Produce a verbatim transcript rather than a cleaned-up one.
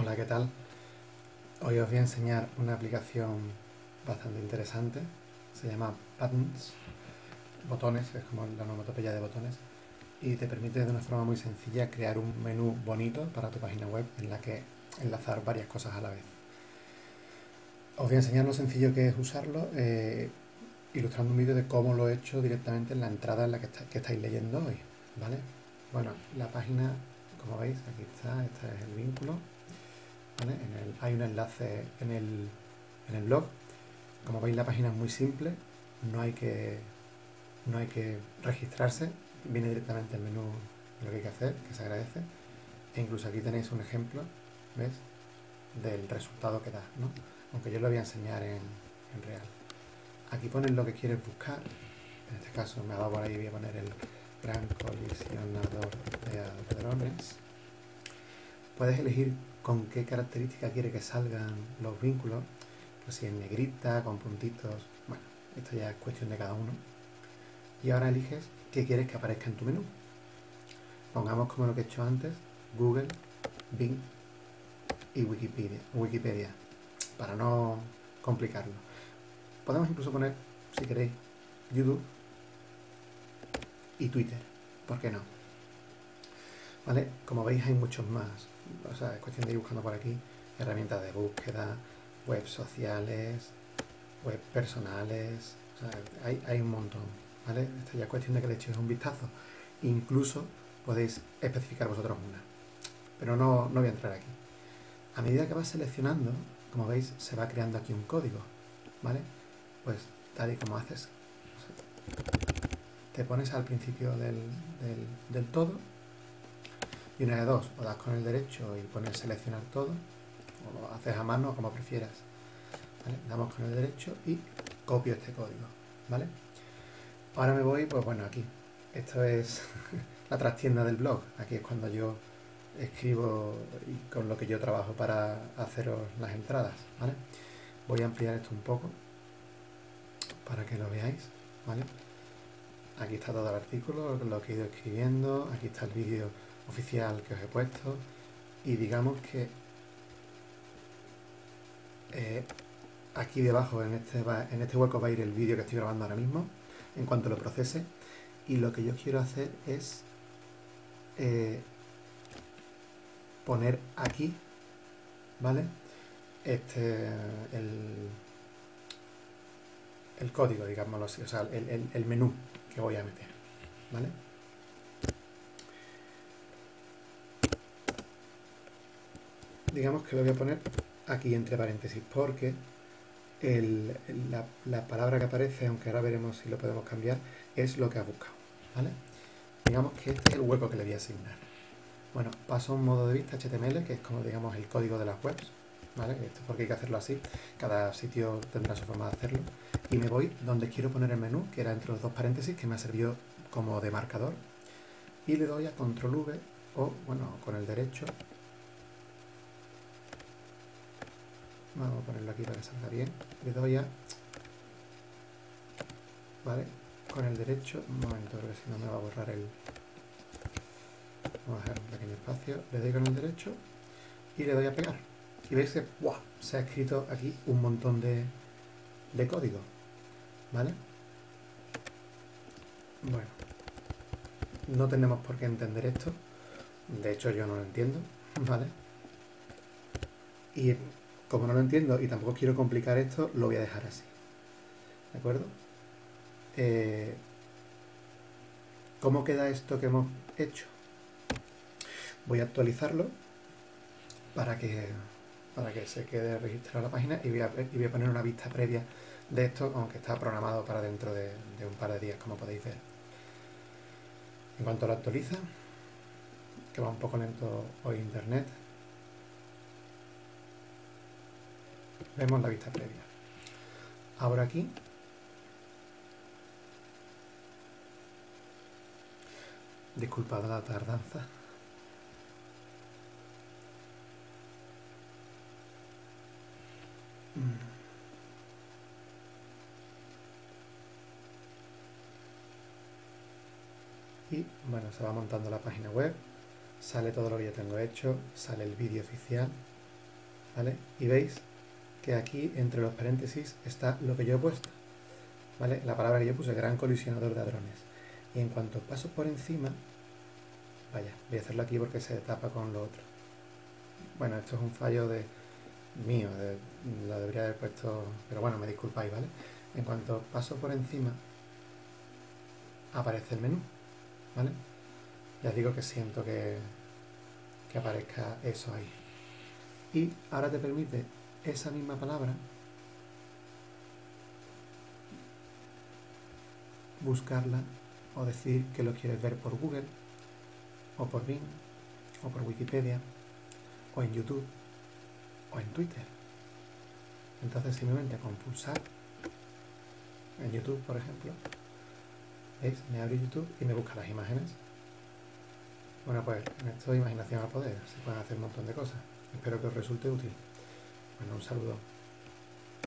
Hola, ¿qué tal? Hoy os voy a enseñar una aplicación bastante interesante. Se llama Buttons, botones, es como la onomatopeya de botones, y te permite de una forma muy sencilla crear un menú bonito para tu página web en la que enlazar varias cosas a la vez. Os voy a enseñar lo sencillo que es usarlo, eh, ilustrando un vídeo de cómo lo he hecho directamente en la entrada en la que, está, que estáis leyendo hoy, ¿vale? Bueno, la página, como veis, aquí está, este es el vínculo, ¿vale? En el, hay un enlace en el, en el blog. Como veis, la página es muy simple, no hay que, no hay que registrarse, viene directamente el menú de lo que hay que hacer, que se agradece, e incluso aquí tenéis un ejemplo, ¿ves?, del resultado que da, ¿no? Aunque yo lo voy a enseñar en, en real. Aquí pones lo que quieres buscar, en este caso me ha dado por ahí, voy a poner el gran colisionador de hadrones. Puedes elegir con qué característica quiere que salgan los vínculos, pues si en negrita, con puntitos, bueno, esto ya es cuestión de cada uno. Y ahora eliges qué quieres que aparezca en tu menú. Pongamos como lo que he hecho antes, Google, Bing y Wikipedia, Wikipedia, para no complicarlo. Podemos incluso poner, si queréis, YouTube y Twitter, ¿por qué no? ¿Vale? Como veis hay muchos más, o sea, es cuestión de ir buscando por aquí herramientas de búsqueda, webs sociales, web personales, o sea, hay, hay un montón, ¿vale? Esto ya es cuestión de que le echéis un vistazo. Incluso podéis especificar vosotros una, pero no, no voy a entrar aquí. A medida que vas seleccionando, como veis, se va creando aquí un código, ¿vale? Pues tal y como haces, te pones al principio del, del, del todo, y una de dos, o das con el derecho y pones seleccionar todo, o lo haces a mano, como prefieras, ¿vale? Damos con el derecho y copio este código, ¿vale? Ahora me voy, pues bueno, aquí. Esto es la trastienda del blog. Aquí es cuando yo escribo y con lo que yo trabajo para haceros las entradas, ¿vale? Voy a ampliar esto un poco para que lo veáis, ¿vale? Aquí está todo el artículo, lo que he ido escribiendo. Aquí está el vídeo oficial que os he puesto. Y digamos que eh, aquí debajo, en este, en este hueco, va a ir el vídeo que estoy grabando ahora mismo, en cuanto lo procese. Y lo que yo quiero hacer es eh, poner aquí, ¿vale?, este, el, el código, digámoslo así, o sea, el, el, el menú que voy a meter, ¿vale? Digamos que lo voy a poner aquí entre paréntesis, porque el, la, la palabra que aparece, aunque ahora veremos si lo podemos cambiar, es lo que ha buscado, ¿vale? Digamos que este es el hueco que le voy a asignar. Bueno, paso a un modo de vista H T M L, que es como, digamos, el código de las webs, ¿vale? Esto es porque hay que hacerlo así, cada sitio tendrá su forma de hacerlo. Y me voy donde quiero poner el menú, que era entre los dos paréntesis, que me ha servido como de marcador. Y le doy a control V, o, bueno, con el derecho. Vamos a ponerlo aquí para que salga bien. Le doy a... ¿Vale? Con el derecho, un momento, porque si no me va a borrar el... Vamos a dejar un pequeño espacio. Le doy con el derecho y le doy a pegar. Y veis que ¡buah!, se ha escrito aquí un montón de, de código, ¿vale? Bueno, no tenemos por qué entender esto. De hecho, yo no lo entiendo, ¿vale? Y como no lo entiendo y tampoco quiero complicar esto, lo voy a dejar así, ¿de acuerdo? Eh, ¿Cómo queda esto que hemos hecho? Voy a actualizarlo para que, para que se quede registrada la página y voy, a, y voy a poner una vista previa de esto, aunque está programado para dentro de, de un par de días, como podéis ver. En cuanto lo actualiza, que va un poco lento hoy internet, vemos la vista previa. Ahora aquí disculpad la tardanza. Y bueno, se va montando la página web, sale todo lo que yo tengo hecho, sale el vídeo oficial, ¿vale? Y veis que aquí entre los paréntesis está lo que yo he puesto, ¿vale? La palabra que yo puse, gran colisionador de hadrones. Y en cuanto paso por encima, vaya, voy a hacerlo aquí porque se tapa con lo otro. Bueno, esto es un fallo de mío, de, lo debería haber puesto, pero bueno, me disculpáis, ¿vale? En cuanto paso por encima, aparece el menú, ¿vale? Ya os digo que siento que, que aparezca eso ahí. Y ahora te permite esa misma palabra buscarla o decir que lo quieres ver por Google o por Bing o por Wikipedia o en YouTube o en Twitter. Entonces simplemente con pulsar en YouTube, por ejemplo, ¿veis? Me abre YouTube y me busca las imágenes. Bueno, pues en esto imaginación al poder, se pueden hacer un montón de cosas. Espero que os resulte útil. Bueno, un saludo.